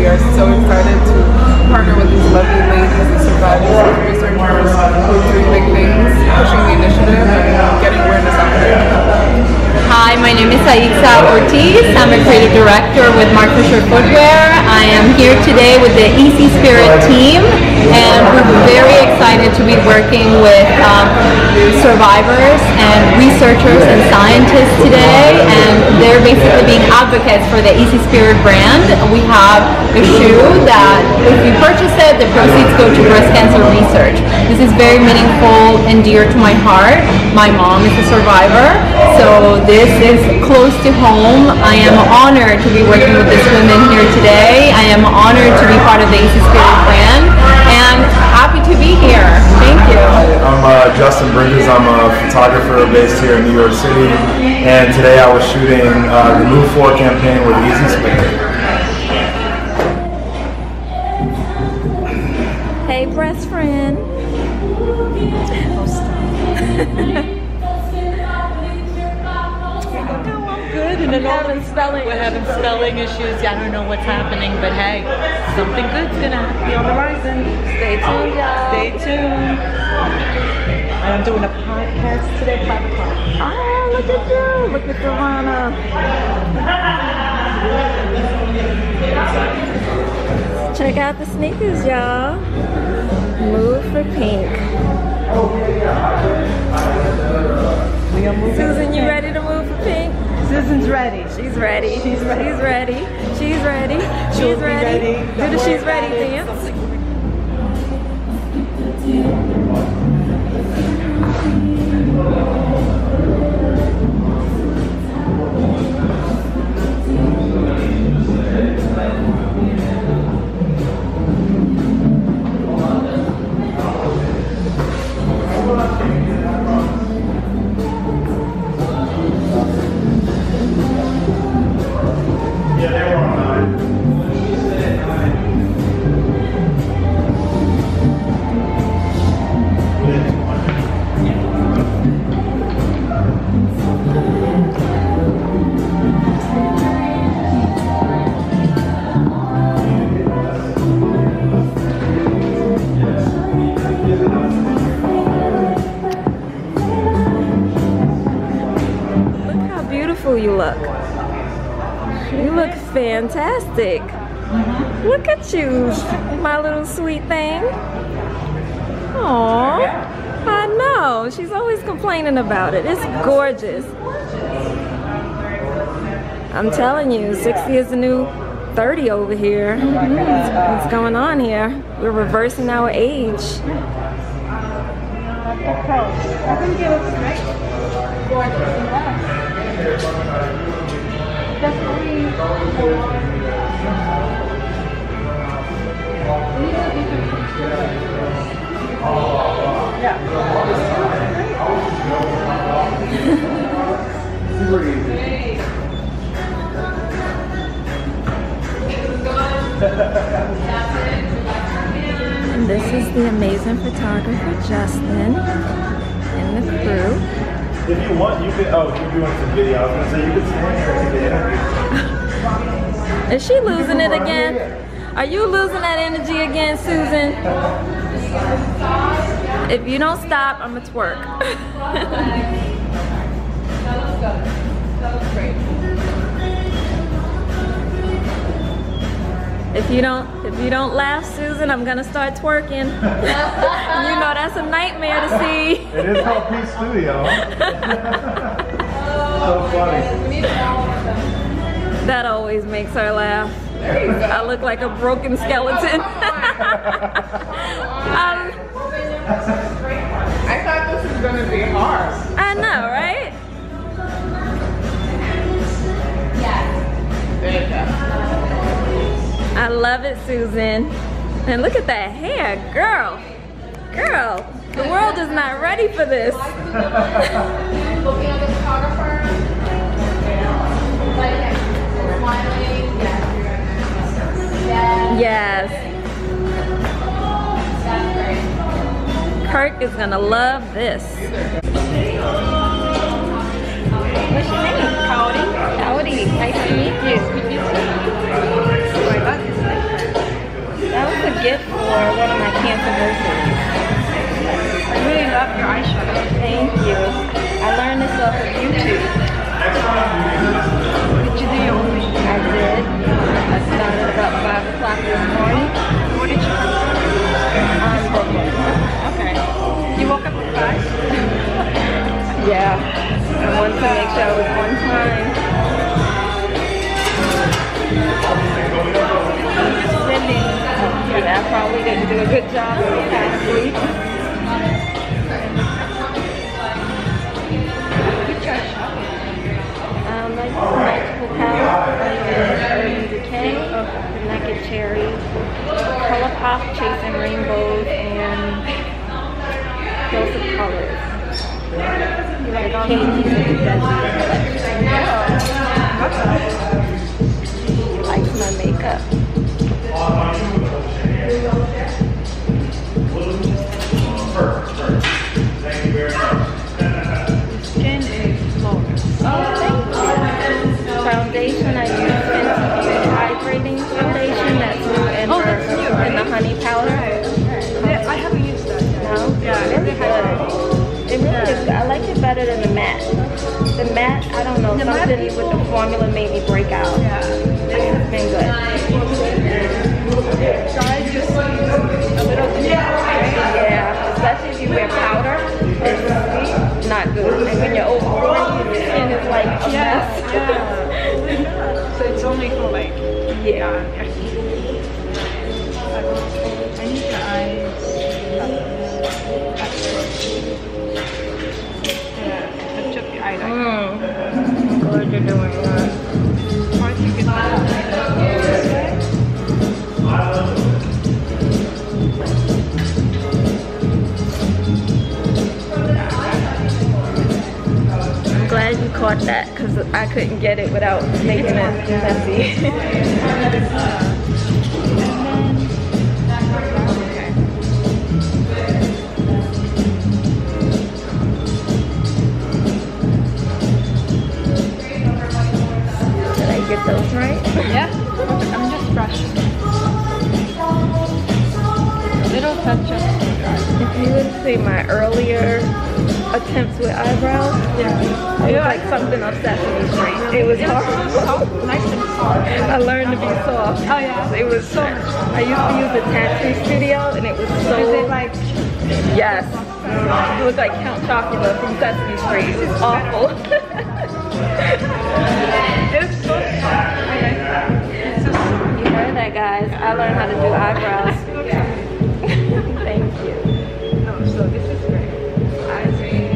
are so excited to partner with these lovely ladies and survivors and researchers who are doing big things, pushing the initiative and getting awareness out there. Hi, my name is Aixa Ortiz. I'm a creative director with Mark Fisher Footwear. I am here today with the Easy Spirit team, and we're very excited to be working with survivors and researchers and scientists today, and they're basically being advocates for the Easy Spirit brand. We have a shoe that if you purchase it, the proceeds go to breast cancer research. This is very meaningful and dear to my heart. My mom is a survivor, so this is close to home. I am honored to be working with these women here today. I am honored to be part of the Easy Spirit brand, and happy to be here. Thank you. Hi, I'm Justin Bridges. I'm a photographer based here in New York City, and today I was shooting the Move 4 campaign with Easy Spirit. Hey, breast friend. Oh, stop. And then we're having spelling issues. I don't know what's happening, but hey, something good's gonna be on the horizon. Stay tuned, y'all. Stay tuned. I'm doing a podcast today, 5 o'clock. Oh, look at you. Look at Joanna. Check out the sneakers, y'all. Move for pink. Susan, you ready to move for pink? Susan's ready. She's ready. She's ready. She's ready. She's ready. She's ready. Do the she's ready dance. You look. You look fantastic. Look at you, my little sweet thing. Aww. I know. She's always complaining about it. It's gorgeous. I'm telling you, 60 is the new 30 over here. What's going on here? We're reversing our age. And this is the amazing photographer Justin and the crew. If you want, you could. Oh, you're doing some video. I was gonna say you could stand here and get the interview. Is she losing it again? Are you losing that energy again, Susan? If you don't stop, I'm gonna twerk. That looks good. That looks great. If you don't laugh, Susan, I'm gonna start twerking. You know that's a nightmare to see. It is called Peace Studio. So funny. We need all of them. That always makes her laugh. There you go. I look like a broken skeleton. I thought this was gonna be hard. I know, right? There you go. I love it, Susan. And look at that hair, girl. Girl, the world is not ready for this. Looking at the photographer. Like, smiling. Yes. That's great. Kirk is gonna love this. What's your name? Howdy. Howdy. Nice to meet you. My butt is my friend. a gift for one of my cancerversaries. I really love your eyeshadow. Thank you. I learned this off of YouTube. Did you do your own makeup? I did. I started about 5 o'clock this morning. What did you do? Brooklyn. Okay. You woke up at 5? Yeah. I wanted to make sure I was on time. Yeah, I probably didn't do a good job last week. I use Magical Palette, Urban Decay, the Naked Cherry, Color Pop, Chasing Rainbows, and Dose of Colors. Like Katie's collection. She likes my makeup. Thank you very much. Skin is flawless. Oh, thank you. Foundation, I use Fenty Beauty Hydrating Foundation. That's in the honey powder. Yeah, I haven't used that yet. No? Yeah, It's good. It really is good. I like it better than the matte. The matte, I don't know, something with the formula made me break out. Yeah. It's been good. Guys, just a little bit. Yeah, especially if you wear powder, it's not good. And when you're over 40, your skin is like a mess. Yeah. So it's only for like, Yeah. I need your eyes. Yeah, touch up the eyeliner. I'm glad you're doing that. Or you can this way. I'm glad you caught that because I couldn't get it without making it messy. Get those right? Yeah, I'm just brushing. A little touch up. If you would see my earlier attempts with eyebrows, it was like something off Sesame Street. It was hard. Soft, nice and soft. I learned to be soft. Oh yeah. It was so. I used to use the tattoo studio, and it was so. Is it like? Yes. It looked like Count Chocula from Sesame Street. It was awful. It's so soft. I like that. It's so soft. You heard that, guys. I learned how to do eyebrows. Thank you. No, so this is great. I see.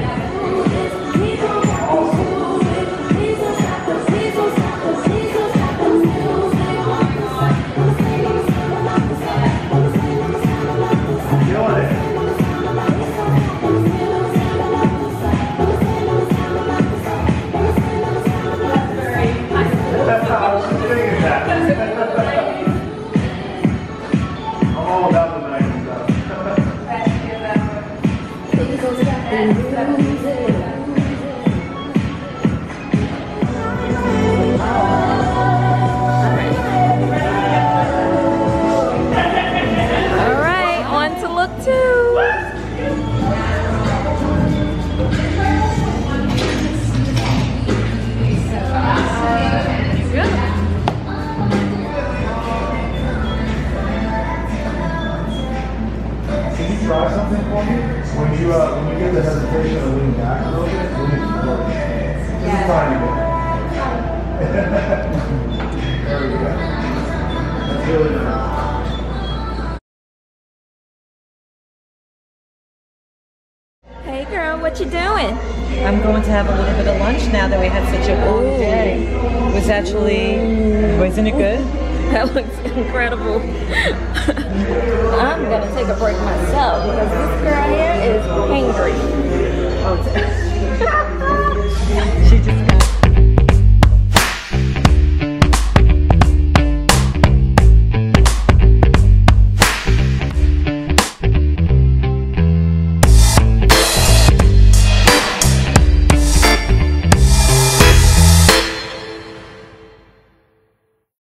Try something for me? When you get the hesitation of leaning back a little bit, lean forward. Just a tiny bit. There we go. That's really nice. Hey girl, what you doing? I'm going to have a little bit of lunch now that we had such a long day. It was actually, wasn't it good? That looks incredible. I'm gonna take a break myself because this girl here is hangry.